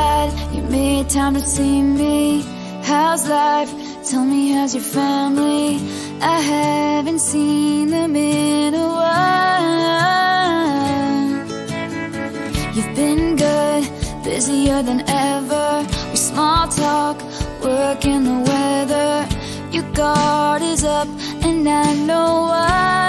glad you made time to see me. How's life? Tell me, how's your family? I haven't seen them in a while. You've been good, busier than ever. We small talk, work in the weather. Your guard is up and I know why.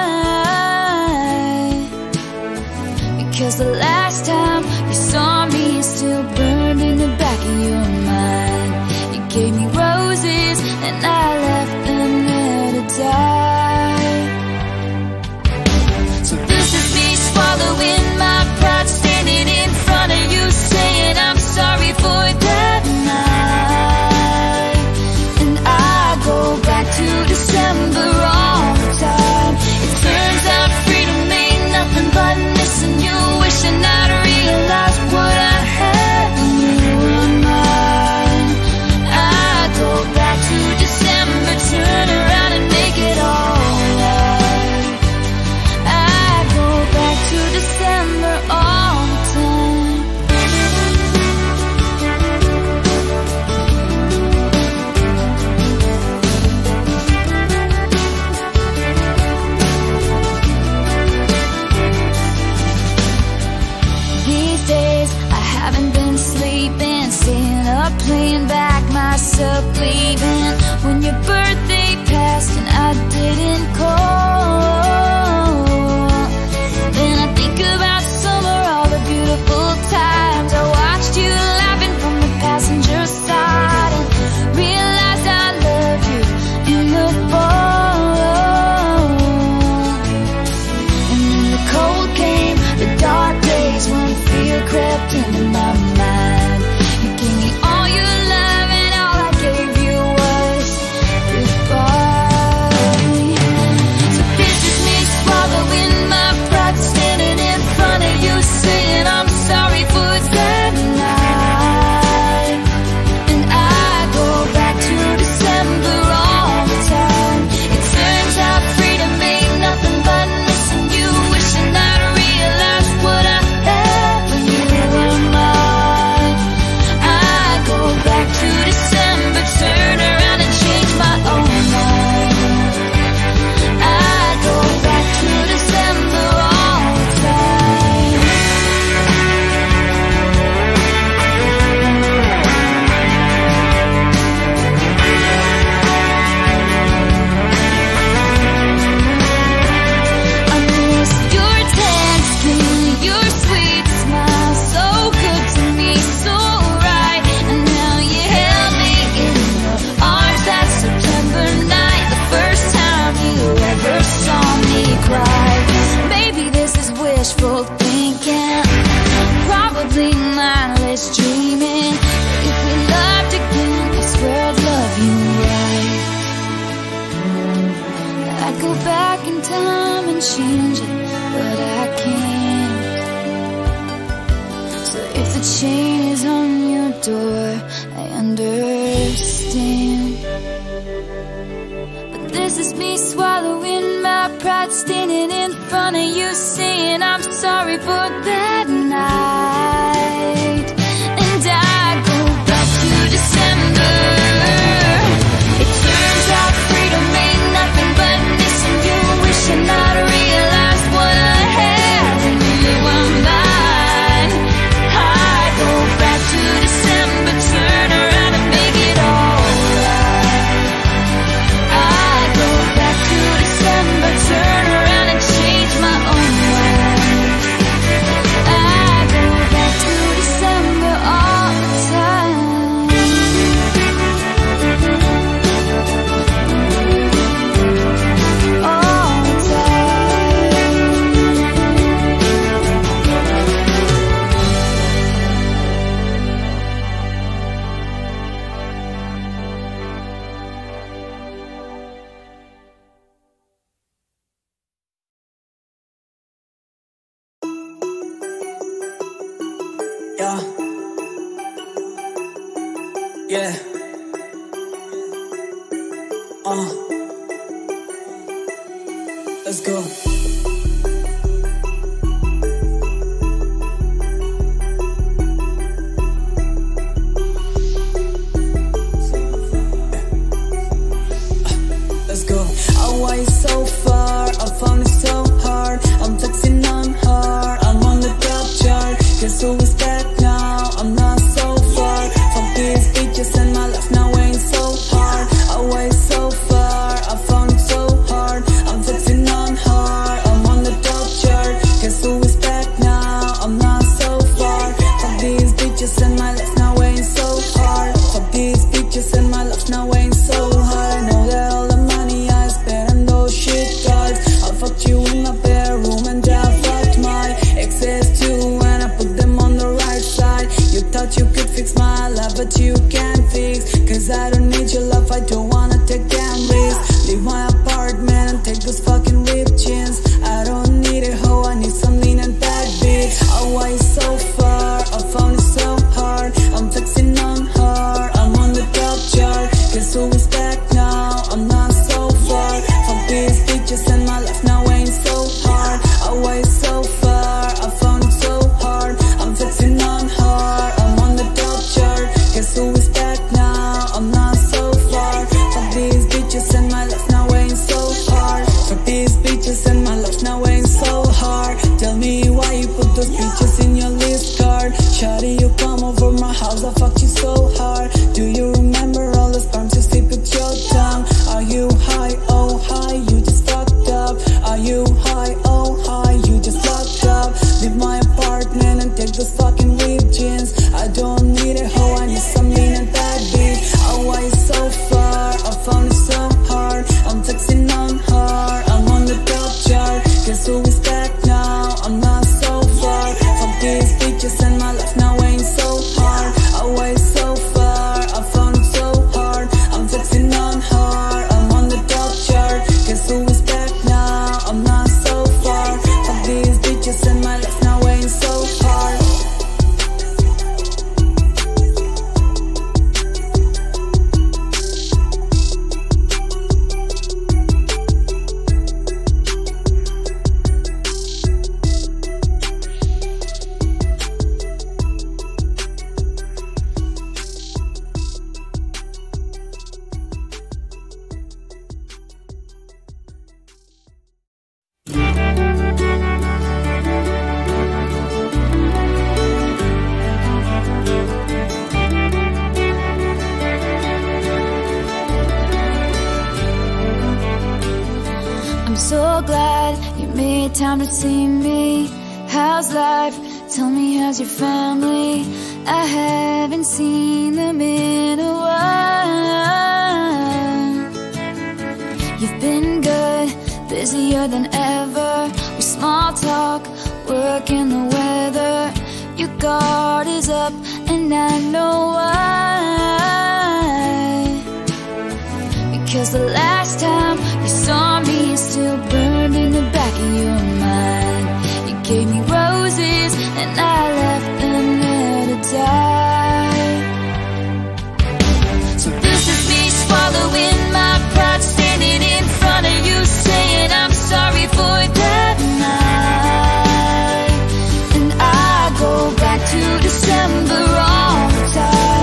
Because the last time you saw me is still burned in the back of your mind. You gave me roses and I left them there to die. So this is me swallowing my pride, standing in front of you saying I'm sorry for that night. And I go back to December all the time. It turns out freedom ain't nothing but missing you, wishing I'd realized what I had when you were mine. I go back to December, turn around and make it alright. I go back to December all the time. These days I haven't been sleeping, staying up playing back myself leaving. When your birthday passed and I didn't call, then I think about summer, all the beautiful times I watched you laughing from the passenger side, and realized I loved you in the fall. And then the cold came, the dark days when fear crept into my mind. You gave me all your love and all I gave you was goodbye. So this is me swallowing my pride, standing in front of you saying I'm sorry for that night. And I go back to December all the time. It turns out freedom ain't nothing but missing you, wishing I'd realized what I had when you were mine. I go back to December, turn around and change my own mind. I go back to December all the time. I miss your tan skin, your sweet smile, so good to me, so right. And now you held me in your arms that September night, the first time you ever saw me cry. Maybe this is wishful thinking, probably mindless dreaming. But if we loved again, I swear I'd love you right. I'd go back in time and change it, but I can't. So if the chain is on your door, I understand. But this is me swallowing my pride, standing in front of you saying I'm sorry for that night. And I go back to December. It turns out freedom ain't nothing but missing you, wishing I'd realized what I had when you were mine. I go back to December, turn around and make it alright. I go back to December, turn around and change my own mind. I go back to December all the time. All the time. Yeah. Yeah. Let's go. ain't so hard. Fuck these bitches and my life now ain't so hard. I know that all the money I spent on those shit cards. I fucked you in my bedroom and I fucked my exes too, and I put them on the right side. You thought you could fix my life, but you can't fix, cause I don't need your love, I don't wanna take damn risks. Leave my apartment and take those fucking ripped jeans. I don't need a hoe, I need some lean and bad bitch. Oh, why it's so far, I found it so hard. I'm flexing on her, I'm on the top chart. Guess who is back now, I'm not so far. Fuck these bitches and my life now ain't so hard. Oh, why it's so far, I found it so hard. I'm flexing on her, I'm on the top chart. Guess who is back now, I'm not so far. Fuck these bitches and my life now ain't so hard. Fuck these bitches and my life now ain't so hard. Tell me why you put those bitches in your list card. Shawty, you come over my house, I fucked you so hard. Do you remember all the sperms you sleep with your tongue? Are you high? Oh hi, you just fucked up. Are you high? Oh hi, you just fucked up. Leave my apartment and take those fucking ripped jeans. I don't need a hoe, I need some lean and bad bitch. Oh, why it's so far, I found it so hard. I'm flexing on her, I'm on the top chart. Guess who is back now, I'm not so far. Fuck these bitches and my life now ain't so hard. Oh, why it's so far, I found it so hard. I'm flexing on her, I'm on the top chart. Guess who is back now, I'm not so far. Fuck these bitches and my life now ain't so hard. I'm so glad you made time to see me. How's life? Tell me, how's your family? I haven't seen them in a while. You've been good, busier than ever. We small talk, work in the weather. Your guard is up and I know why. Because the last time you saw me is still burned in the back of your mind. You gave me roses and I left them there to die. So this is me swallowing my pride, standing in front of you saying I'm sorry for that night. And I go back to December all the time.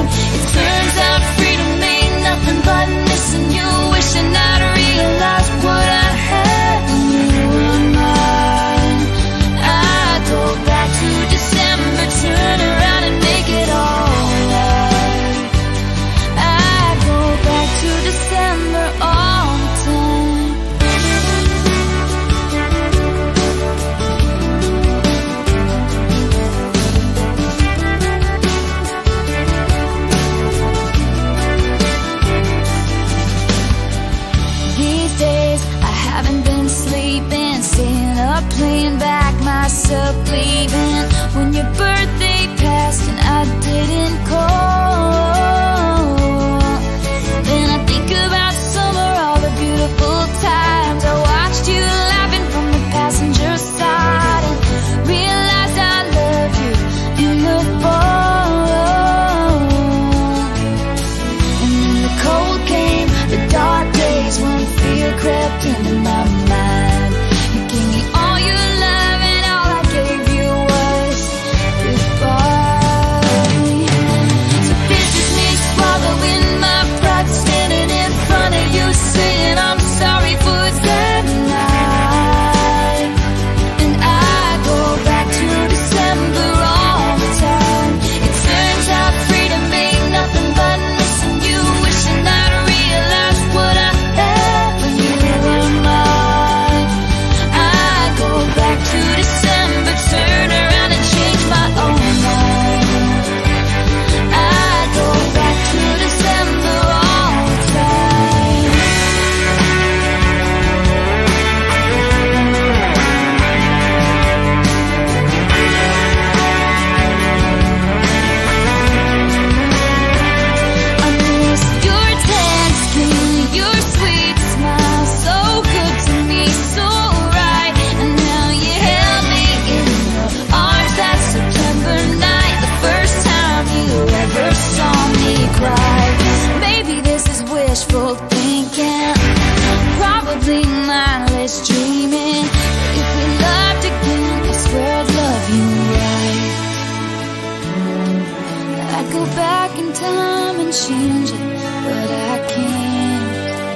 back in time and change it, but I can't.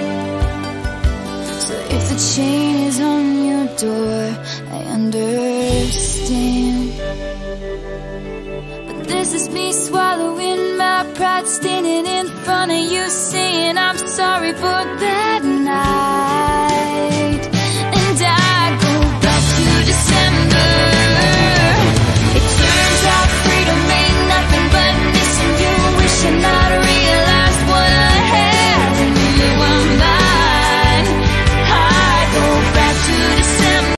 So if the chain is on your door, I understand. But this is me swallowing my pride, standing in front of you saying I'm sorry for that.